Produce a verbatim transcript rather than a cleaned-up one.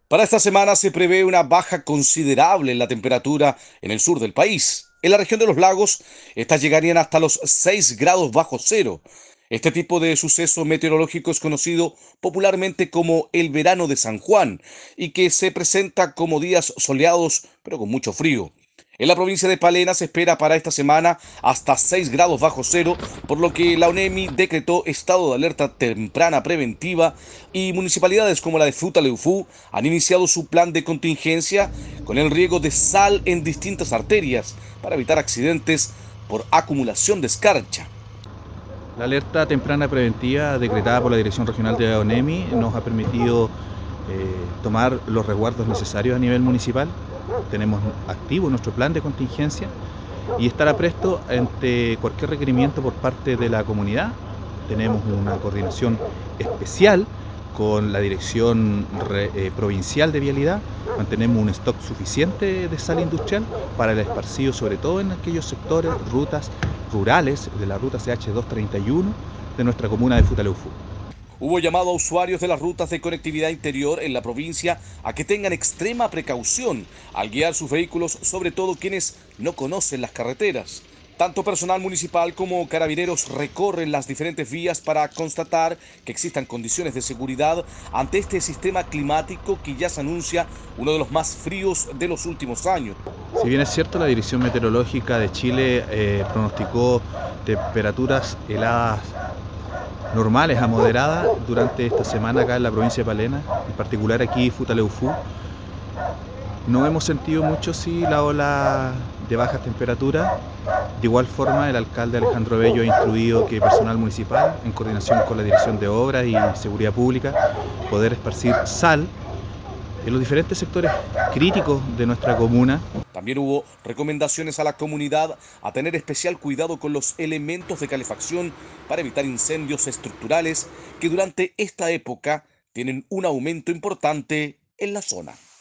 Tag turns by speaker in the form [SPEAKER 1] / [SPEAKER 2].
[SPEAKER 1] Para esta semana se prevé una baja considerable en la temperatura en el sur del país. En la región de los lagos, estas llegarían hasta los seis grados bajo cero. Este tipo de suceso meteorológico es conocido popularmente como el verano de San Juan y que se presenta como días soleados pero con mucho frío. En la provincia de Palena se espera para esta semana hasta seis grados bajo cero, por lo que la ONEMI decretó estado de alerta temprana preventiva y municipalidades como la de Futaleufú han iniciado su plan de contingencia con el riego de sal en distintas arterias para evitar accidentes por acumulación de escarcha.
[SPEAKER 2] La alerta temprana preventiva decretada por la Dirección Regional de ONEMI nos ha permitido eh, tomar los resguardos necesarios a nivel municipal. Tenemos activo nuestro plan de contingencia y estar apresto ante cualquier requerimiento por parte de la comunidad. Tenemos una coordinación especial con la Dirección Re, eh, Provincial de Vialidad. Mantenemos un stock suficiente de sal industrial para el esparcido, sobre todo en aquellos sectores, rutas rurales de la ruta C H doscientos treinta y uno de nuestra comuna de Futaleufú.
[SPEAKER 1] Hubo llamado a usuarios de las rutas de conectividad interior en la provincia a que tengan extrema precaución al guiar sus vehículos, sobre todo quienes no conocen las carreteras. Tanto personal municipal como carabineros recorren las diferentes vías para constatar que existan condiciones de seguridad ante este sistema climático que ya se anuncia uno de los más fríos de los últimos años.
[SPEAKER 2] Si bien es cierto, la Dirección Meteorológica de Chile eh, pronosticó temperaturas heladas normales a moderadas durante esta semana acá en la provincia de Palena, en particular aquí en Futaleufú. No hemos sentido mucho sí la ola de bajas temperaturas. De igual forma, el alcalde Alejandro Bello ha instruido que personal municipal, en coordinación con la Dirección de Obras y Seguridad Pública, poder esparcir sal en los diferentes sectores críticos de nuestra comuna.
[SPEAKER 1] También hubo recomendaciones a la comunidad a tener especial cuidado con los elementos de calefacción para evitar incendios estructurales que durante esta época tienen un aumento importante en la zona.